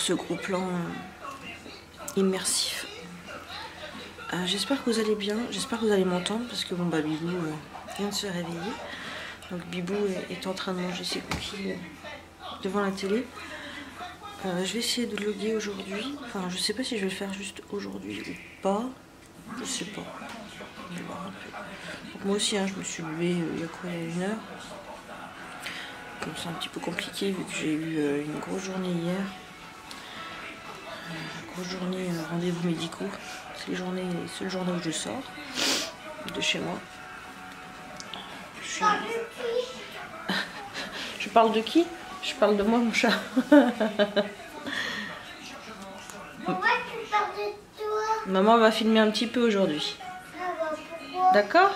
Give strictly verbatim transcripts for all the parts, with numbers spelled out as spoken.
ce gros plan euh, immersif. Euh, j'espère que vous allez bien, j'espère que vous allez m'entendre parce que bon bah Bibou euh, vient de se réveiller. Donc Bibou est, est en train de manger ses cookies euh, devant la télé. Euh, je vais essayer de vlogger aujourd'hui. Enfin je sais pas si je vais le faire juste aujourd'hui ou pas. Je sais pas. Je vais voir un peu. Donc moi aussi hein, je me suis levée euh, il y a quoi, il y a une heure. Donc c'est un petit peu compliqué vu que j'ai eu euh, une grosse journée hier. Euh, grosse journée euh, rendez-vous médicaux. C'est les journées, les seules journées où je sors de chez moi. Je, suis... je parle de qui? Je parle de moi, mon chat. Maman va filmer un petit peu aujourd'hui. D'accord?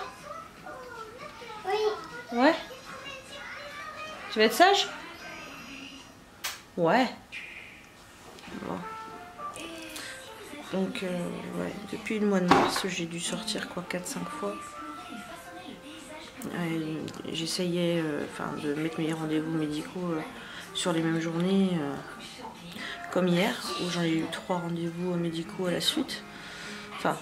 Oui. Ouais. Tu vas être sage? Ouais. Bon. Donc, euh, ouais, depuis le mois de mars, j'ai dû sortir quoi, quatre cinq fois. J'essayais euh, enfin, de mettre mes rendez-vous médicaux euh, sur les mêmes journées, euh, comme hier, où j'en ai eu trois rendez-vous médicaux à la suite. Enfin,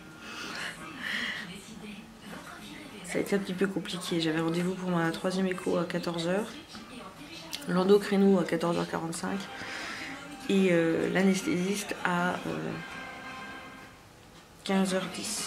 ça a été un petit peu compliqué. J'avais rendez-vous pour ma troisième écho à quatorze heures, l'endocrino à quatorze heures quarante-cinq et euh, l'anesthésiste à euh, quinze heures dix.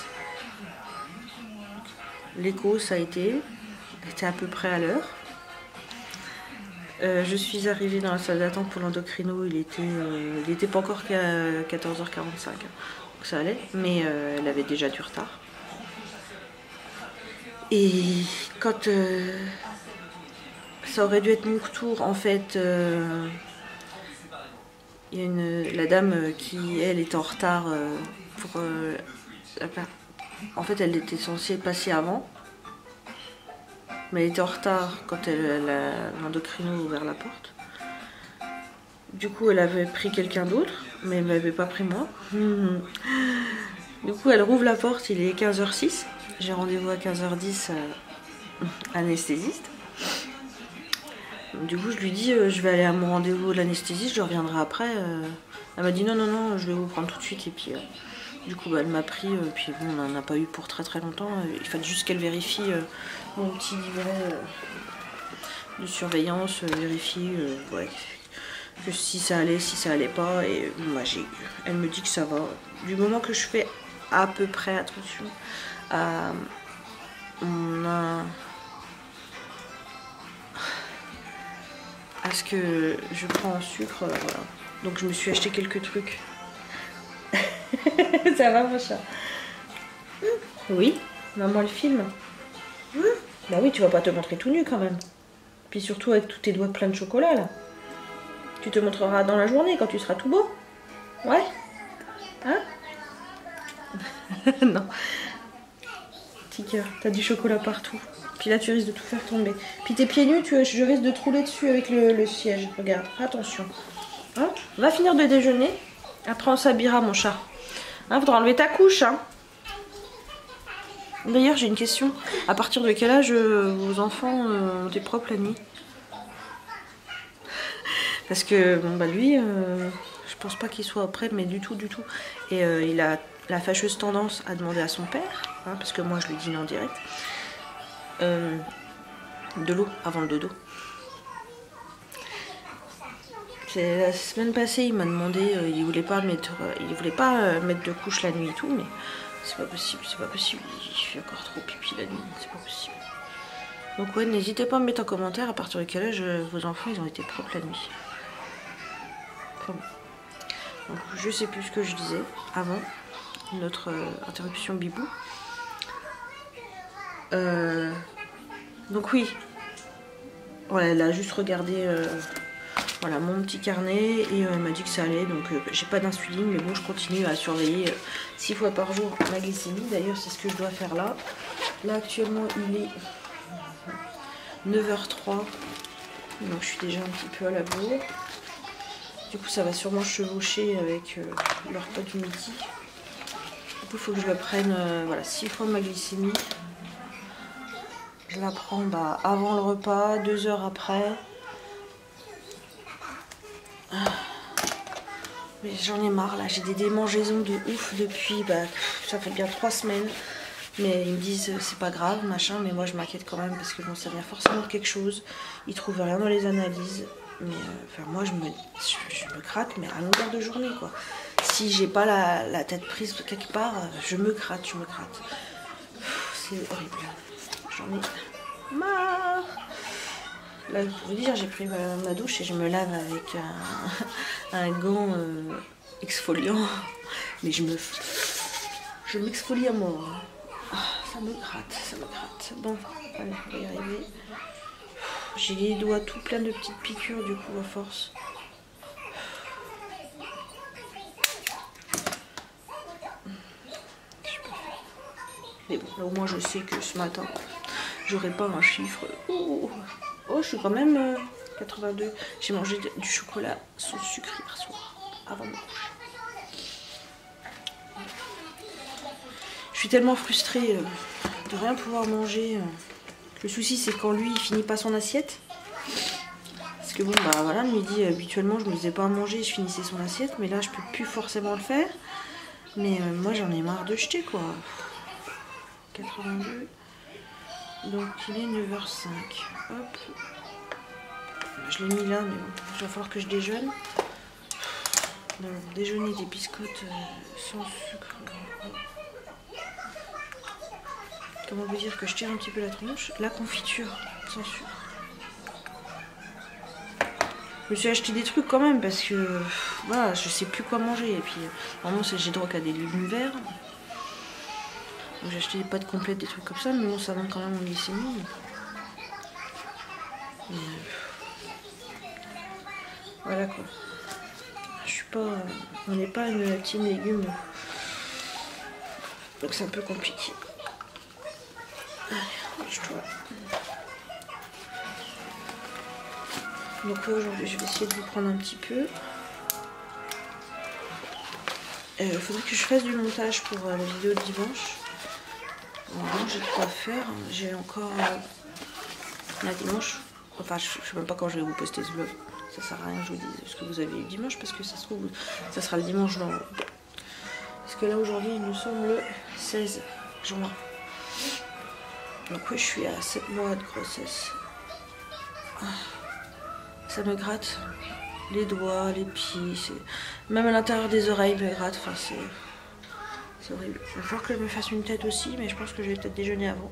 L'écho, ça a été, était à peu près à l'heure. Euh, je suis arrivée dans la salle d'attente pour l'endocrino, il était, euh, il était pas encore qu'à quatorze heures quarante-cinq, donc ça allait, mais euh, elle avait déjà du retard. Et quand euh, ça aurait dû être mon retour, en fait, euh, il y a une, la dame qui, elle, était en retard euh, pour euh, la part. En fait, elle était censée passer avant, mais elle était en retard quand l'endocrino a ouvert la porte. Du coup, elle avait pris quelqu'un d'autre, mais elle ne m'avait pas pris moi. Mmh. Du coup, elle rouvre la porte, il est quinze heures six. J'ai rendez-vous à quinze heures dix euh, à l'anesthésiste. Du coup, je lui dis, euh, je vais aller à mon rendez-vous de l'anesthésiste, je reviendrai après. Euh. Elle m'a dit, non, non, non, je vais vous prendre tout de suite. Et puis... Euh, Du coup, bah, elle m'a pris, euh, puis bon, on n'en a pas eu pour très très longtemps. Il fallait juste qu'elle vérifie euh, mon petit livret euh, de surveillance, euh, vérifie euh, ouais, que si ça allait, si ça allait pas. Et moi, j'ai, elle me dit que ça va. Du moment que je fais à peu près attention à mon, à, à ce que je prends en sucre, euh, voilà. Donc je me suis acheté quelques trucs. Ça va mon chat? Oui, maman le filme. Bah oui, tu vas pas te montrer tout nu quand même. Puis surtout avec tous tes doigts pleins de chocolat là. Tu te montreras dans la journée quand tu seras tout beau. Ouais? Hein? Non. Petit cœur, t'as du chocolat partout. Puis là tu risques de tout faire tomber. Puis tes pieds nus, tu, je risque de te rouler dessus avec le, le siège. Regarde, attention. Hein? Va finir de déjeuner. Après on s'habillera mon chat. Hein, faudra enlever ta couche. Hein. D'ailleurs j'ai une question. À partir de quel âge euh, vos enfants euh, ont des propres la nuit? Parce que bon bah lui, euh, je pense pas qu'il soit prêt, mais du tout, du tout. Et euh, il a la fâcheuse tendance à demander à son père, hein, parce que moi je lui dis non direct, euh, de l'eau avant le dodo. La semaine passée, il m'a demandé, euh, il voulait pas mettre, euh, il voulait pas euh, mettre de couche la nuit et tout, mais c'est pas possible, c'est pas possible. Il fait encore trop pipi la nuit, c'est pas possible. Donc ouais, n'hésitez pas à me mettre en commentaire à partir de quel âge euh, vos enfants ils ont été propres la nuit. Enfin, bon. Donc je sais plus ce que je disais avant notre euh, interruption Bibou. Euh, donc oui, voilà, elle a juste regardé. Euh, Voilà mon petit carnet et euh, elle m'a dit que ça allait, donc euh, j'ai pas d'insuline, mais bon je continue à surveiller euh, six fois par jour ma glycémie. D'ailleurs c'est ce que je dois faire là. Là actuellement il est neuf heures trois, donc je suis déjà un petit peu à la bourre. Du coup ça va sûrement chevaucher avec euh, le repas du midi. Du coup il faut que je la prenne euh, voilà, six fois ma glycémie. Je la prends bah, avant le repas, deux heures après. Mais j'en ai marre là, j'ai des démangeaisons de ouf depuis, bah, ça fait bien trois semaines. Mais ils me disent c'est pas grave, machin, mais moi je m'inquiète quand même parce que bon, ça vient forcément de quelque chose. Ils trouvent rien dans les analyses. Mais euh, enfin, moi je me, je, je me gratte, mais à longueur de journée quoi. Si j'ai pas la, la tête prise quelque part, je me gratte, je me gratte. C'est horrible. J'en ai marre. Là, pour vous dire, j'ai pris ma, ma douche et je me lave avec un, un gant euh, exfoliant. Mais je me. Je m'exfolie à mort. Ah, ça me gratte, ça me gratte. Bon, allez, on va y arriver. J'ai les doigts tout pleins de petites piqûres du coup à force. Mais bon, là au moins je sais que ce matin, j'aurai pas un chiffre. Oh, oh, je suis quand même euh, quatre-vingt-deux. J'ai mangé du chocolat sans sucre hier soir, avant de me coucher. Je suis tellement frustrée euh, de rien pouvoir manger. Euh. Le souci c'est quand lui il finit pas son assiette. Parce que bon bah voilà, le midi habituellement je me faisais pas à manger, je finissais son assiette, mais là je peux plus forcément le faire. Mais euh, moi j'en ai marre de jeter quoi. quatre-vingt-deux. Donc il est neuf heures cinq. Hop. Je l'ai mis là, mais bon, il va falloir que je déjeune. Donc, déjeuner des biscottes euh, sans sucre. Comment vous dire que je tire un petit peu la tronche? La confiture sans sucre. Je me suis acheté des trucs quand même parce que voilà, je sais plus quoi manger. Et puis vraiment j'ai droit qu'à des légumes verts. Donc j'ai acheté des pâtes complètes, des trucs comme ça, mais bon ça monte quand même en glycémie. Mais, euh, voilà quoi. Je suis pas. On n'est pas une team légumes. Donc c'est un peu compliqué. Allez, je dois. Donc là aujourd'hui je vais essayer de vous prendre un petit peu. Il euh, faudrait que je fasse du montage pour euh, la vidéo de dimanche. Bon, j'ai de quoi faire. J'ai encore euh, la dimanche. Enfin je, je sais même pas quand je vais vous poster ce vlog. Ça sert à rien que je vous dise ce que vous avez eu dimanche parce que ça se trouve ça sera le dimanche dans. Parce que là aujourd'hui nous sommes le seize juin. Donc oui je suis à sept mois de grossesse. Ça me gratte les doigts, les pieds, même à l'intérieur des oreilles me gratte, enfin c'est horrible. Il va falloir que je me fasse une tête aussi, mais je pense que je vais peut-être déjeuner avant.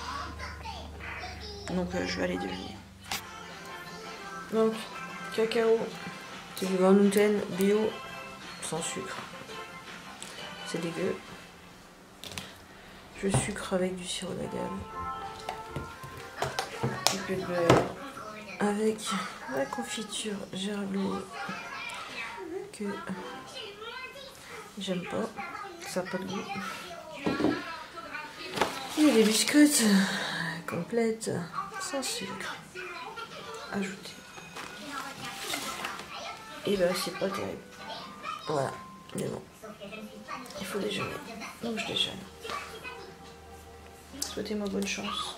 Donc euh, je vais aller déjeuner. Donc, cacao, c'est du Van Houten bio, sans sucre. C'est dégueu. Je sucre avec du sirop d'agave. Un peu de beurre. Avec la confiture gerblée que j'aime pas, ça n'a pas de goût. Et les biscottes complètes sans sucre ajouté. Et ben c'est pas terrible. Voilà, mais bon, il faut déjeuner. Donc je déjeune. Souhaitez-moi bonne chance.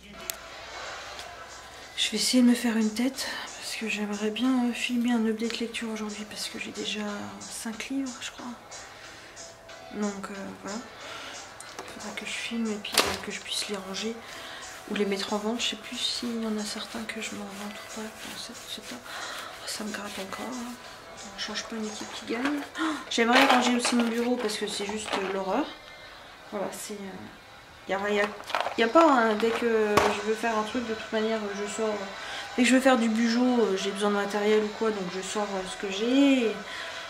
Je vais essayer de me faire une tête parce que j'aimerais bien filmer un update lecture aujourd'hui parce que j'ai déjà cinq livres je crois. Donc euh, voilà. Il faudra que je filme et puis euh, que je puisse les ranger ou les mettre en vente. Je sais plus s'il y en a certains que je m'en vente ou pas. Ça, ça, ça me gratte encore. Hein. On change pas une équipe qui gagne. Oh, j'aimerais ranger aussi mon bureau parce que c'est juste euh, l'horreur. Voilà, c'est... Il euh, n'y a, y a pas, hein, dès que je veux faire un truc, de toute manière, je sors. Dès que je veux faire du bujo, j'ai besoin de matériel ou quoi, donc je sors ce que j'ai. Et...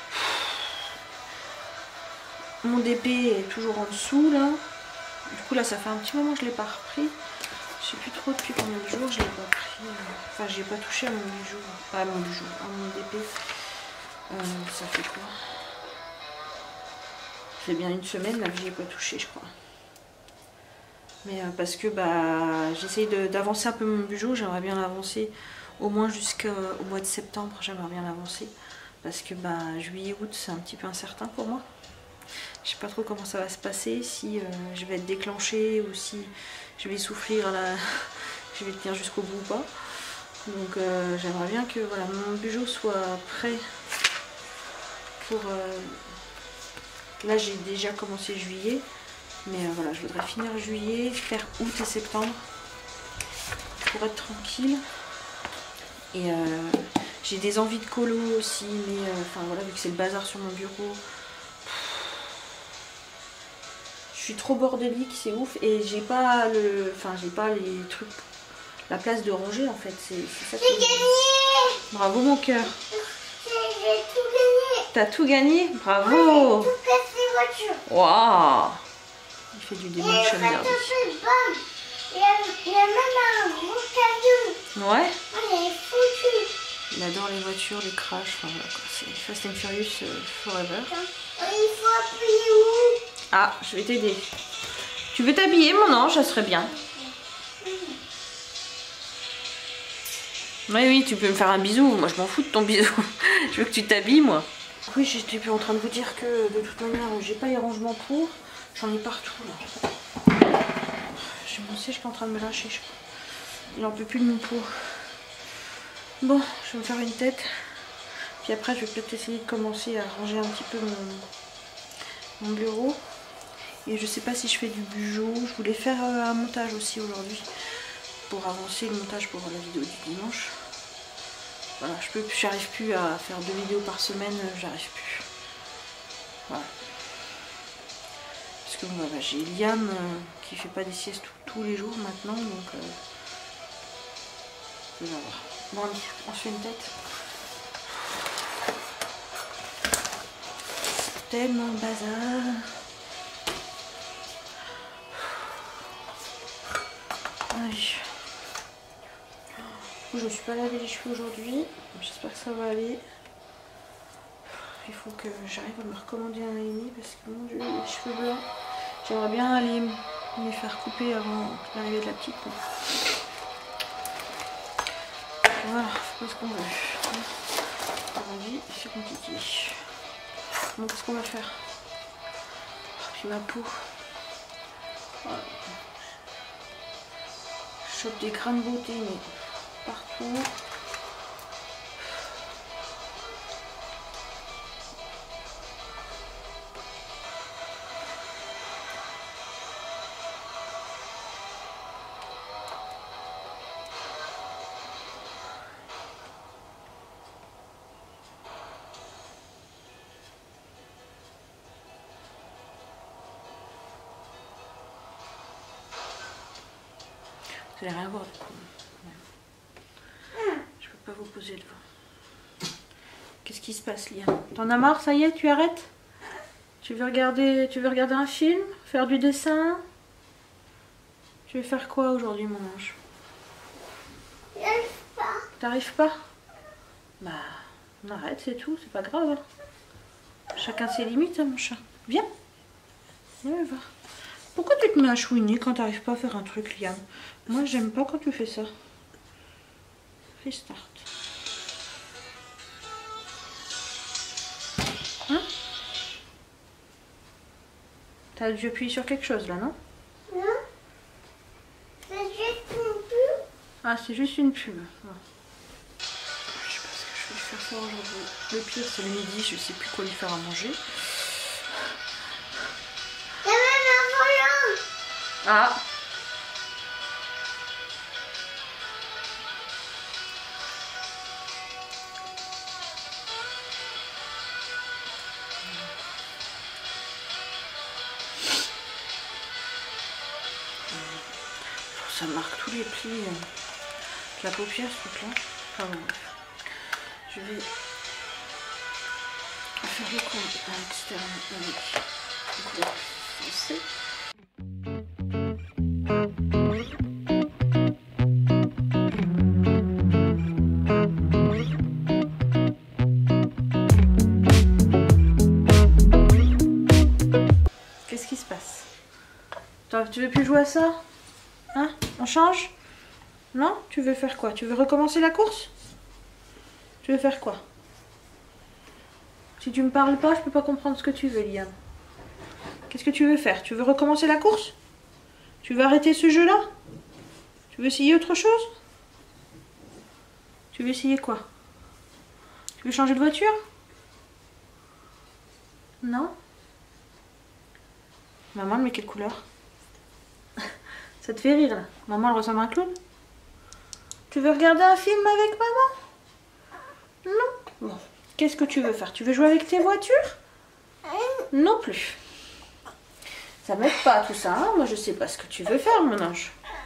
Mon D P est toujours en dessous, là. Du coup, là, ça fait un petit moment que je ne l'ai pas repris. Je sais plus trop depuis combien de jours je l'ai pas pris. Enfin, j'ai pas touché à mon bijou. Pas à mon bijou, à mon D P. Euh, ça fait quoi? C'est bien une semaine, là, que j'y ai pas touché, je crois. Mais euh, parce que bah j'essaye d'avancer un peu mon bijou, j'aimerais bien l'avancer au moins jusqu'au mois de septembre, j'aimerais bien l'avancer. Parce que bah juillet, août c'est un petit peu incertain pour moi. Je sais pas trop comment ça va se passer, si euh, je vais être déclenchée ou si je vais souffrir, là, je vais tenir jusqu'au bout ou pas. Donc euh, j'aimerais bien que voilà, mon bijou soit prêt pour... Euh... Là j'ai déjà commencé juillet. Mais euh, voilà, je voudrais finir juillet, faire août et septembre. Pour être tranquille. Et euh, j'ai des envies de colo aussi. Mais euh, enfin voilà, vu que c'est le bazar sur mon bureau. Je suis trop bordélique, c'est ouf. Et j'ai pas le... Enfin j'ai pas les trucs... La place de ranger en fait. C'est ça qui... J'ai gagné. Bravo mon cœur. J'ai tout gagné. T'as tout gagné? Bravo. J'ai tout cassé voiture. Waouh. Il fait du Demolition Derby. Il y a, il y a même un gros camion. Ouais. Ah, il est foutu. Il adore les voitures, les crashs. Enfin voilà quoi. C'est Fast and Furious euh, Forever. Il faut appuyer où? Ah, je vais t'aider. Tu veux t'habiller mon ange? Ça serait bien. Oui, oui, tu peux me faire un bisou. Moi, je m'en fous de ton bisou. Je veux que tu t'habilles, moi. Oui, j'étais plus en train de vous dire que de toute manière, j'ai pas les rangements pour. J'en ai partout là. J'ai mon siège qui est en train de me lâcher. Je crois. Il en peut plus de mon pot. Bon, je vais me faire une tête. Puis après, je vais peut-être essayer de commencer à ranger un petit peu mon, mon bureau. Et je sais pas si je fais du bugeot. Je voulais faire un montage aussi aujourd'hui. Pour avancer le montage pour la vidéo du dimanche. Voilà, je peux, j'arrive plus à faire deux vidéos par semaine, j'arrive plus. Voilà. Parce que bon, bah, j'ai Liam euh, qui fait pas des siestes tous, tous les jours maintenant, donc euh, je vais voir. Bon allez, on se fait une tête. Tellement de bazar. Allez. Je ne suis pas lavé les cheveux aujourd'hui, j'espère que ça va aller. Il faut que j'arrive à me recommander un aimé parce que mon dieu, les cheveux blancs, j'aimerais bien aller me les faire couper avant l'arrivée de la petite. Mais... Voilà, c'est pas ce qu'on veut. La vie, c'est compliqué. Bon, qu'est-ce qu'on va faire? Puis ma peau. Voilà. Je chope des grains de beauté, mais partout. Vous allez rien voir du coup. Je peux pas vous poser devant. Qu'est-ce qui se passe, Liam? T'en as marre, ça y est, tu arrêtes? Tu veux regarder, tu veux regarder un film? Faire du dessin? Tu veux faire quoi aujourd'hui, mon ange? J'arrive pas. T'arrives pas? Bah, on arrête, c'est tout, c'est pas grave. Hein. Chacun ses limites, hein, mon chat. Viens. Viens voir. Pourquoi tu te mets à chouiner quand t'arrives pas à faire un truc, Liam? Moi, j'aime pas quand tu fais ça. Restart. Hein? T'as dû appuyer sur quelque chose là, non? Non. C'est juste une pub. Ah, c'est juste une pub. Oh. Je sais pas ce que je vais faire ça aujourd'hui. Le pire, c'est le midi, je sais plus quoi lui faire à manger. Il y a même un volant. Ah! Ça marque tous les plis euh, de la paupière, ce truc là. Enfin bon, bref. Je vais faire le coin à l'extérieur avec une couleur foncée. Qu'est-ce qui se passe? Toi, tu veux plus jouer à ça? Hein? On change? Non? Tu veux faire quoi? Tu veux recommencer la course? Tu veux faire quoi? Si tu me parles pas, je peux pas comprendre ce que tu veux, Liam. Qu'est-ce que tu veux faire? Tu veux recommencer la course? Tu veux arrêter ce jeu-là? Tu veux essayer autre chose? Tu veux essayer quoi? Tu veux changer de voiture? Non? Maman, elle met quelle couleur? Ça te fait rire là? Maman, elle ressemble à un clown? Tu veux regarder un film avec maman? Non? Bon. Qu'est-ce que tu veux faire? Tu veux jouer avec tes voitures? Non plus. Ça m'aide pas tout ça, hein? Moi je sais pas ce que tu veux faire, mon ange.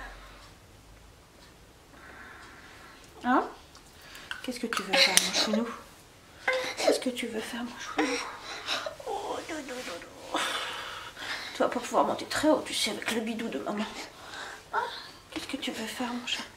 Hein? Qu'est-ce que tu veux faire, mon chounou? Qu'est-ce que tu veux faire, mon chounou? Oh, do, do, do, do. Tu vas pas pouvoir monter très haut, tu sais, avec le bidou de maman. Hein? Qu'est-ce que tu veux faire, mon chat?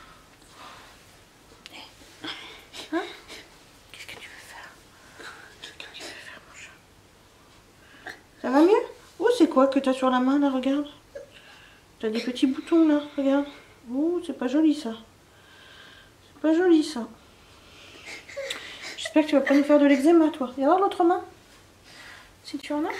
Hein? Qu'est-ce que tu veux faire? Qu'est-ce que tu veux faire, mon chat? Ça va mieux? Oh, c'est quoi que t'as sur la main, là? Regarde. T'as des petits boutons, là. Regarde. Oh, c'est pas joli, ça. C'est pas joli, ça. J'espère que tu vas pas nous faire de l'eczéma, toi. Et alors, l'autre main? Si tu en as?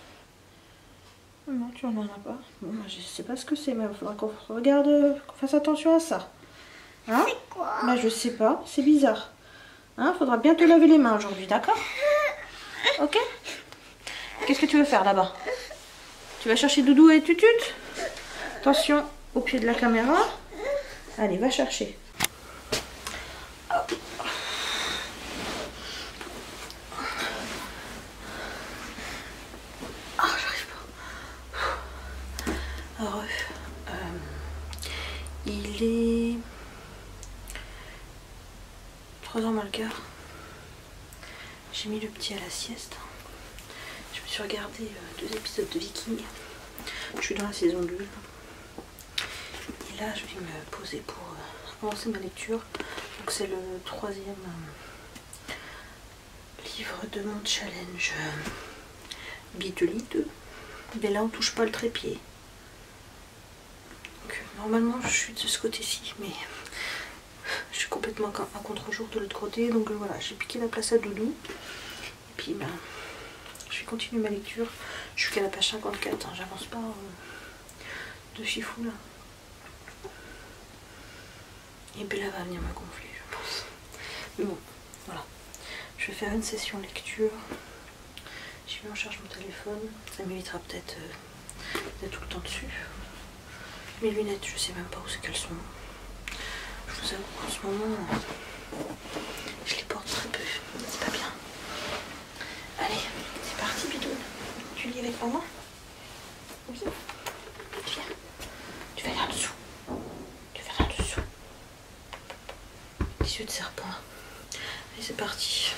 Non, tu en as pas. Bon, moi, je sais pas ce que c'est, mais il faudra qu'on regarde, qu'on fasse attention à ça. Hein? C'est quoi? Bah, je sais pas. C'est bizarre. Hein? Faudra bien te laver les mains aujourd'hui, d'accord? Ok? Qu'est-ce que tu veux faire là-bas? Tu vas chercher Doudou et Tutut? Attention au pied de la caméra. Allez, va chercher. Hop. Ah, j'arrive pas. Alors, euh, il est trois heures moins le quart. J'ai mis le petit à la sieste. Je me suis regardé euh, deux épisodes de Vikings. Je suis dans la saison deux. Et là, je vais me poser pour euh, commencer ma lecture. Donc c'est le troisième euh, livre de mon challenge euh, Guide deux. Mais là, on touche pas le trépied. Donc, normalement, je suis de ce côté-ci, mais je suis complètement à contre-jour de l'autre côté. Donc voilà, j'ai piqué la place à Doudou. Et puis, ben, je vais continuer ma lecture. Je suis qu'à la page cinquante-quatre, hein, j'avance pas euh, de chifou là. Et Bella va venir me gonfler, je pense. Mais bon, voilà. Je vais faire une session lecture. J'ai mis en charge mon téléphone. Ça m'évitera peut-être euh, d'être tout le temps dessus. Mes lunettes, je sais même pas où c'est qu'elles sont. Je vous avoue qu'en ce moment, euh, je les porte très peu. C'est pas bien. Allez, c'est parti, Bidoune. Tu lis avec maman? Oui. Viens. Tu vas là en dessous. Tu vas là en dessous. Les yeux de serpent. Allez, c'est parti.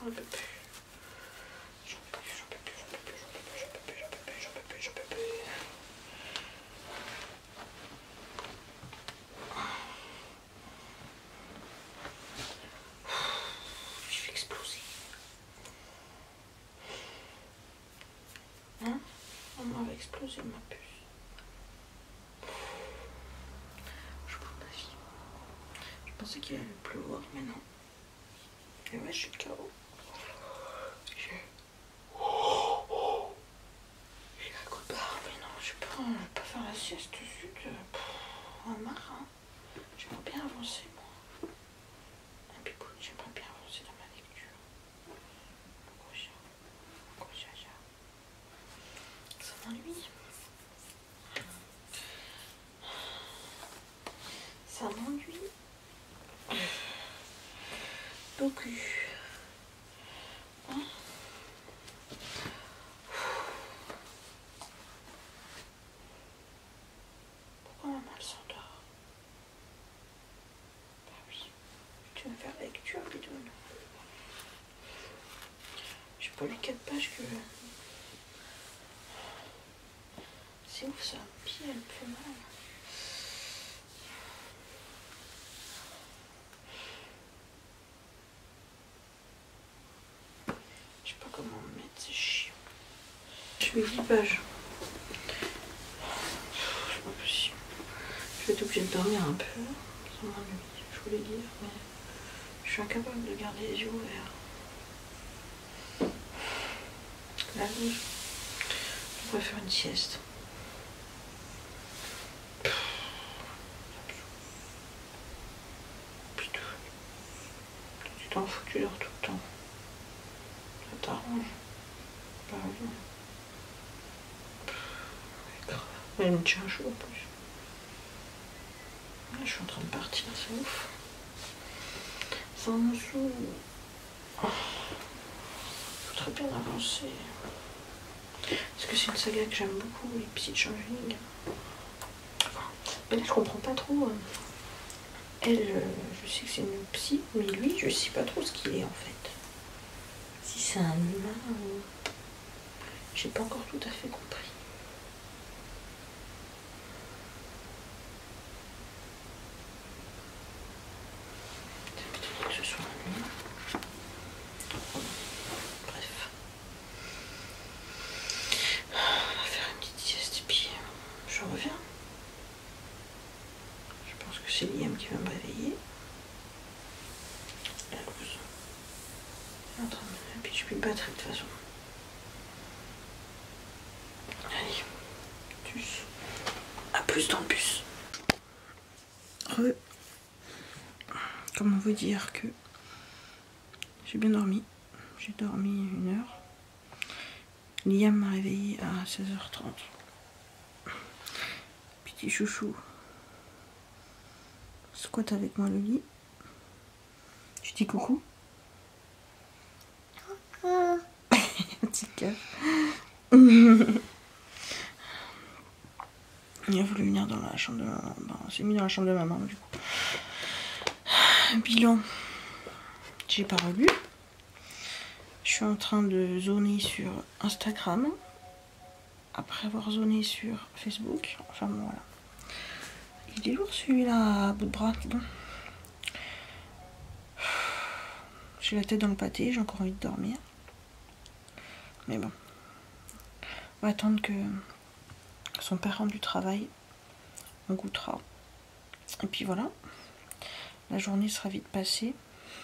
j'en peux plus. J'en peux plus, j'en peux plus, j'en peux plus, j'en peux plus, j'en peux plus, j'en peux plus, j'en peux plus, j'en peux plus. Je vais exploser. Hein? Maman va exploser ma puce. Je prends ma vie. Je pensais qu'il allait pleuvoir, mais non. Et ouais, je suis K O. J'ai la goutte barre, mais non, je peux pas, je vais pas faire la sieste tout de suite. On a marre, hein. J'aimerais bien avancer, moi. Un pipout, j'aimerais bien avancer dans ma lecture. Gros chat, gros chat. Ça m'ennuie. Ça m'ennuie. Beaucoup. Hein? Pourquoi maman elle s'endort? Bah oui. Tu vas faire la lecture, bidoune. J'ai pas lu quatre pages que... C'est ouf ça, pied elle me fait mal. Je sais pas comment me mettre, c'est chiant. Je fais dix pages. C'est pas possible. Je vais être obligée de dormir un peu. Ça m'ennuie. Je voulais lire, mais je suis incapable de garder les yeux ouverts. Là, je devrais faire une sieste. Putain. Tu t'en fous, tu dors tout le temps. Ça t'arrange. Bah oui. Elle me tient chaud en plus. Là, je suis en train de partir, c'est ouf. Ça me saoule. Oh. Je voudrais bien avancer. Parce que c'est une saga que j'aime beaucoup, les Psy Changeling. Mais là, je comprends pas trop. Elle, euh, je sais que c'est une psy, mais lui, je sais pas trop ce qu'il est en fait. Si c'est un humain ou... J'ai pas encore tout à fait compris. Peut-être que ce soit un humain. Bref. On va faire une petite sieste et puis je reviens. Je pense que c'est Liam qui va me réveiller. La loose. Et puis je suis batterie de toute façon. Allez, tchuss. À plus dans le bus. Re. Comment vous dire que j'ai bien dormi. J'ai dormi une heure. Liam m'a réveillée à seize heures trente. Petit chouchou squatte avec moi le lit. Je dis coucou. Coucou. Petite cave. Il a voulu venir dans la chambre de maman. Ben, on s'est mis dans la chambre de maman du coup. Bilan. J'ai pas relu. Je suis en train de zoner sur Instagram. Après avoir zoné sur Facebook. Enfin bon voilà. Il est lourd celui-là à bout de bras. Bon. J'ai la tête dans le pâté, j'ai encore envie de dormir. Mais bon. On va attendre que son père rentre du travail. On goûtera. Et puis voilà. La journée sera vite passée.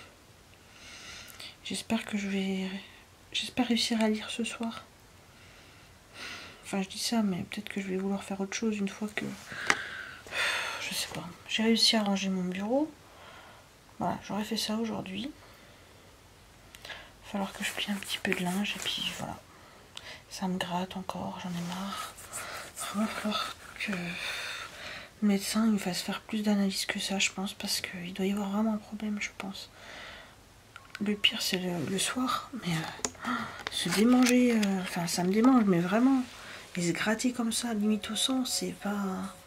J'espère que je vais... J'espère réussir à lire ce soir. Enfin, je dis ça, mais peut-être que je vais vouloir faire autre chose une fois que... Je sais pas. J'ai réussi à ranger mon bureau. Voilà, j'aurais fait ça aujourd'hui. Il va falloir que je plie un petit peu de linge et puis voilà. Ça me gratte encore, j'en ai marre. Il va falloir que le médecin il me fasse faire plus d'analyses que ça, je pense, parce qu'il doit y avoir vraiment un problème, je pense. Le pire, c'est le, le soir, mais euh, se démanger, euh, enfin ça me démange, mais vraiment. Et se gratter comme ça, limite au sang, c'est pas...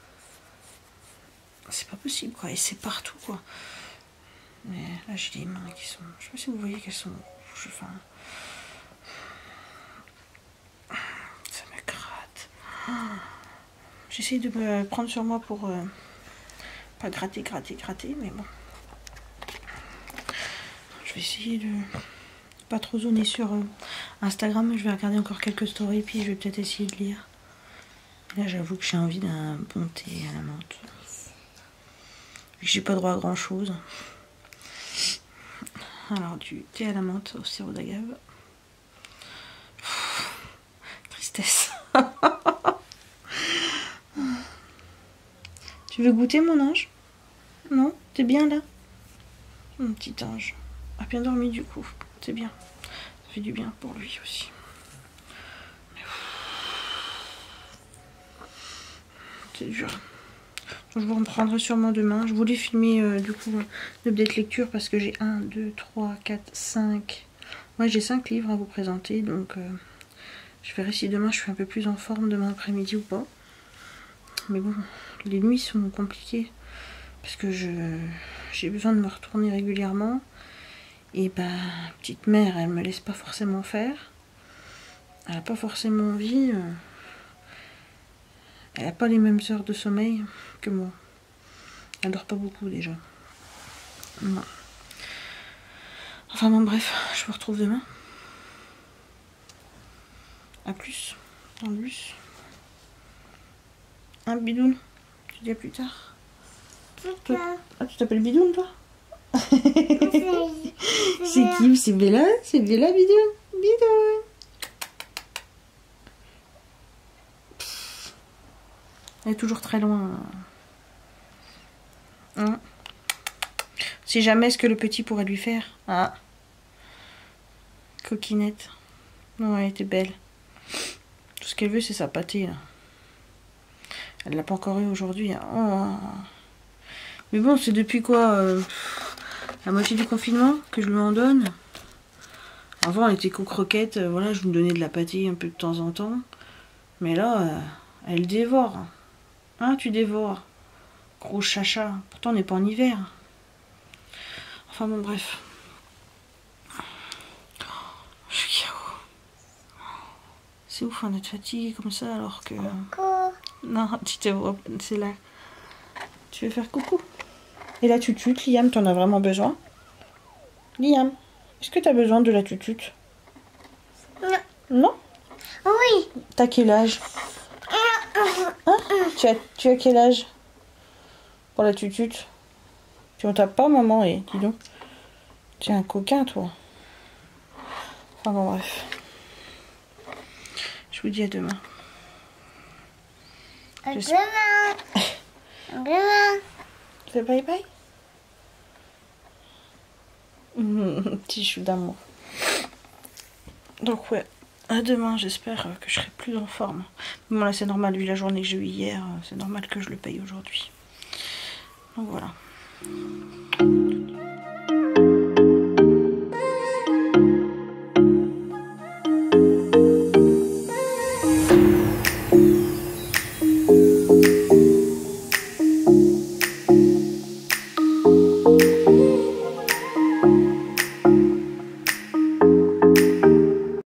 C'est pas possible, quoi. Et c'est partout, quoi. Mais là, j'ai des mains qui sont... Je sais pas si vous voyez qu'elles sont Je, enfin, ça me gratte. J'essaye de me prendre sur moi pour euh, pas gratter, gratter, gratter, mais bon. Je vais essayer de pas trop zoner sur euh, Instagram. Je vais regarder encore quelques stories, puis je vais peut-être essayer de lire. Là, j'avoue que j'ai envie d'un bon thé à la menthe. J'ai pas droit à grand chose. Alors, du thé à la menthe au sirop d'agave. Tristesse. Tu veux goûter, mon ange? Non? T'es bien là? Mon petit ange. A bien dormi du coup. C'est bien. Ça fait du bien pour lui aussi. C'est dur. Je vous reprendrai sûrement demain. Je voulais filmer euh, du coup l'update lecture parce que j'ai un, deux, trois, quatre, cinq. Ouais, j'ai cinq livres à vous présenter. Donc euh, je verrai si demain je suis un peu plus en forme demain après-midi ou pas. Mais bon, les nuits sont compliquées parce que je j'ai besoin de me retourner régulièrement. Et bah, petite mère, elle me laisse pas forcément faire. Elle a pas forcément envie. Euh, elle a pas les mêmes heures de sommeil que moi. Elle dort pas beaucoup déjà. Non. Enfin bon, bref, je vous retrouve demain. A plus, dans le bus. Un bidoune. Tu dis à plus tard. Toi, ah, tu t'appelles Bidoune, toi? C'est qui? C'est Bella? C'est Bella, Bidoune? Bidoune. Elle est toujours très loin. Hein? Si jamais ce que le petit pourrait lui faire. Ah. Coquinette. Non, elle était belle. Tout ce qu'elle veut, c'est sa pâtée, là. Elle l'a pas encore eu aujourd'hui. Oh. Mais bon, c'est depuis quoi euh, la moitié du confinement que je lui en donne. Avant, elle était co-croquette. Euh, voilà, je lui donnais de la pâtée un peu de temps en temps. Mais là, euh, elle dévore. Hein, tu dévores. Gros chacha. Pourtant, on n'est pas en hiver. Enfin bon, bref. Je suis K O. C'est ouf hein, d'être fatiguée comme ça alors que... Coucou. Non, tu te vois, c'est là. Tu veux faire coucou? Et la tutute, Liam, t'en as vraiment besoin? Liam, est-ce que t'as besoin de la tutute? Non. Non? Oui. T'as quel âge? Hein? Tu as, tu as quel âge? Pour la tutute? Tu en tapes pas, maman, et dis donc. Tu es un coquin, toi. Enfin bon, bref. Je vous dis à demain. À Je- demain. À demain. Tu fais bye bye? Mmh, petit chou d'amour. Donc ouais, à demain, j'espère que je serai plus en forme. Bon là c'est normal, vu la journée que j'ai eue hier, c'est normal que je le paye aujourd'hui. Donc voilà.